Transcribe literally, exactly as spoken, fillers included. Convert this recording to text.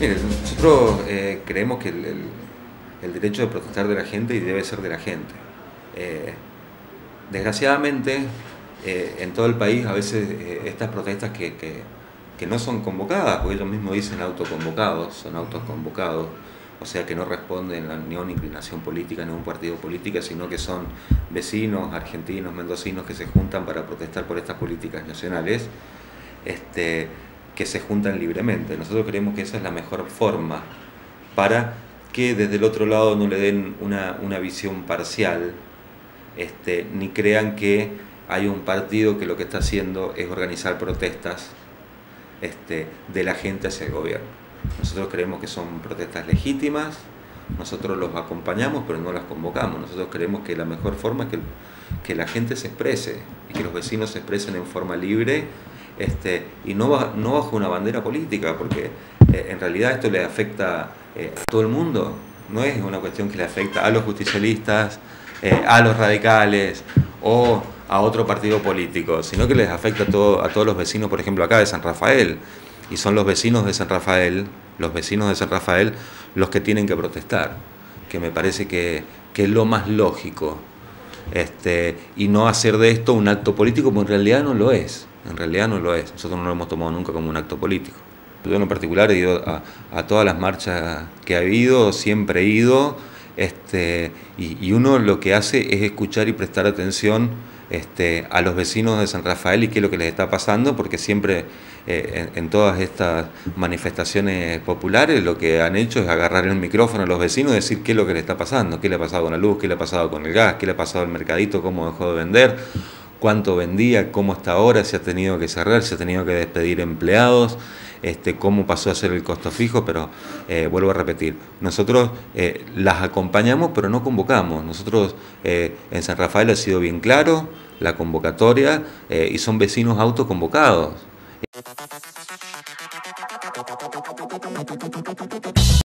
Mire, nosotros eh, creemos que el, el, el derecho de protestar de la gente y debe ser de la gente. Eh, desgraciadamente, eh, en todo el país a veces eh, estas protestas que, que, que no son convocadas, porque ellos mismos dicen autoconvocados, son autoconvocados, o sea que no responden a ni a una inclinación política ni a un partido político, sino que son vecinos, argentinos, mendocinos que se juntan para protestar por estas políticas nacionales, este, que se juntan libremente. Nosotros creemos que esa es la mejor forma para que desde el otro lado no le den una, una visión parcial, este, ni crean que hay un partido que lo que está haciendo es organizar protestas este, de la gente hacia el gobierno. Nosotros creemos que son protestas legítimas, nosotros los acompañamos pero no las convocamos. Nosotros creemos que la mejor forma es que, que la gente se exprese y que los vecinos se expresen en forma libre, este, y no, va, no bajo una bandera política, porque eh, en realidad esto le afecta eh, a todo el mundo. No es una cuestión que le afecta a los justicialistas, eh, a los radicales o a otro partido político, sino que les afecta a, todo, a todos los vecinos, por ejemplo acá de San Rafael. Y son los vecinos de San Rafael, los vecinos de San Rafael, los que tienen que protestar, que me parece que, que es lo más lógico, este, y no hacer de esto un acto político, porque en realidad no lo es, en realidad no lo es, nosotros no lo hemos tomado nunca como un acto político. Yo en particular he ido a, a todas las marchas que ha habido, siempre he ido, este, y, y uno lo que hace es escuchar y prestar atención Este, a los vecinos de San Rafael y qué es lo que les está pasando, porque siempre eh, en, en todas estas manifestaciones populares lo que han hecho es agarrar el micrófono a los vecinos y decir qué es lo que les está pasando, qué le ha pasado con la luz, qué le ha pasado con el gas, qué le ha pasado al mercadito, cómo dejó de vender, cuánto vendía, cómo está ahora, si ha tenido que cerrar, si ha tenido que despedir empleados, este, cómo pasó a ser el costo fijo, pero eh, vuelvo a repetir, nosotros eh, las acompañamos pero no convocamos. Nosotros eh, en San Rafael ha sido bien claro la convocatoria eh, y son vecinos autoconvocados.